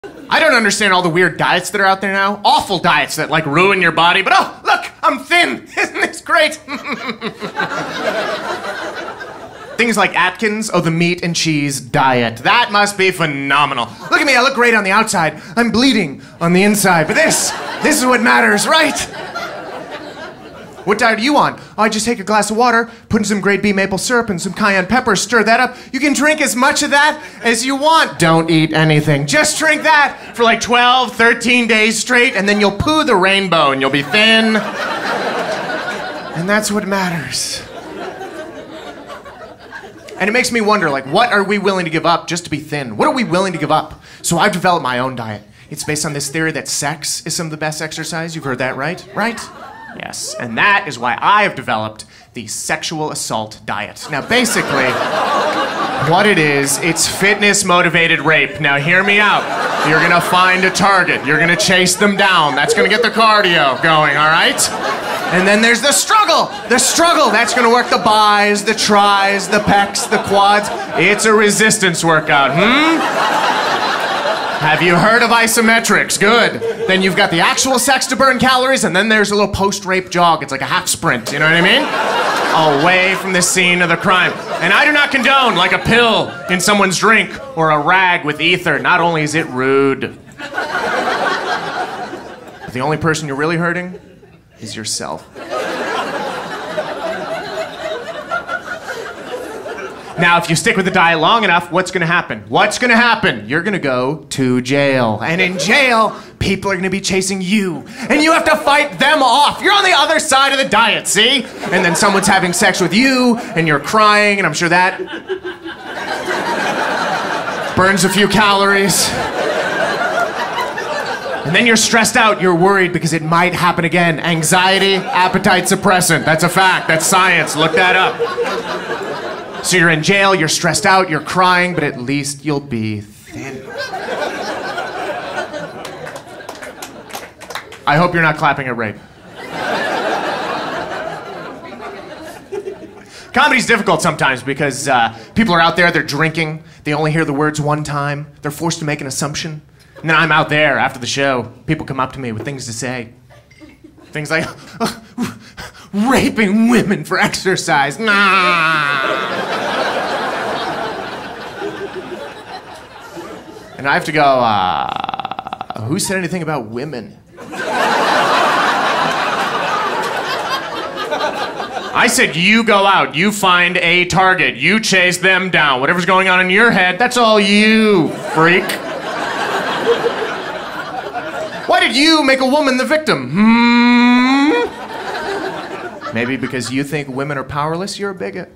I don't understand all the weird diets that are out there now. Awful diets that like ruin your body, but oh, look, I'm thin. Isn't this great? Things like Atkins, the meat and cheese diet. That must be phenomenal. Look at me, I look great on the outside. I'm bleeding on the inside, but this is what matters, right? What diet are you on? Oh, I just take a glass of water, put in some grade B maple syrup and some cayenne pepper, stir that up. You can drink as much of that as you want. Don't eat anything. Just drink that for like 12, 13 days straight, and then you'll poo the rainbow and you'll be thin. And that's what matters. And it makes me wonder, like, what are we willing to give up just to be thin? What are we willing to give up? So I've developed my own diet. It's based on this theory that sex is some of the best exercise. You've heard that, right? Right? Yes, and that is why I have developed the sexual assault diet. Now, basically, what it is, it's fitness-motivated rape. Now, hear me out. You're gonna find a target. You're gonna chase them down. That's gonna get the cardio going, all right? And then there's the struggle. The struggle, that's gonna work the bis, the tris, the pecs, the quads. It's a resistance workout, Have you heard of isometrics? Good. Then you've got the actual sex to burn calories, and then there's a little post-rape jog. It's like a half sprint, you know what I mean? Away from the scene of the crime. And I do not condone like a pill in someone's drink or a rag with ether. Not only is it rude, but the only person you're really hurting is yourself. Now, if you stick with the diet long enough, what's gonna happen? What's gonna happen? You're gonna go to jail. And in jail, people are gonna be chasing you. And you have to fight them off. You're on the other side of the diet, see? And then someone's having sex with you, and you're crying, and I'm sure that burns a few calories. And then you're stressed out, you're worried because it might happen again. Anxiety, appetite suppressant. That's a fact, that's science, look that up. So you're in jail, you're stressed out, you're crying, but at least you'll be thin. I hope you're not clapping at rape. Comedy's difficult sometimes because people are out there, they're drinking, they only hear the words one time, they're forced to make an assumption. And then I'm out there after the show, people come up to me with things to say. Things like, raping women for exercise. Nah. And I have to go, who said anything about women? I said you go out, you find a target, you chase them down. Whatever's going on in your head, that's all you, freak. Why did you make a woman the victim? Maybe because you think women are powerless, you're a bigot.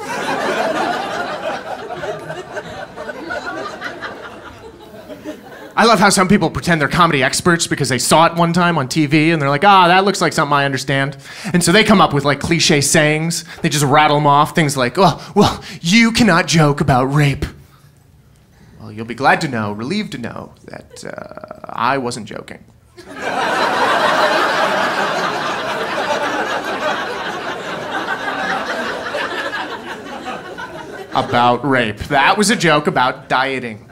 I love how some people pretend they're comedy experts because they saw it one time on TV and they're like, that looks like something I understand. And so they come up with like cliche sayings. They just rattle them off. Things like, well, you cannot joke about rape. Well, you'll be glad to know, relieved to know that I wasn't joking. About rape. That was a joke about dieting.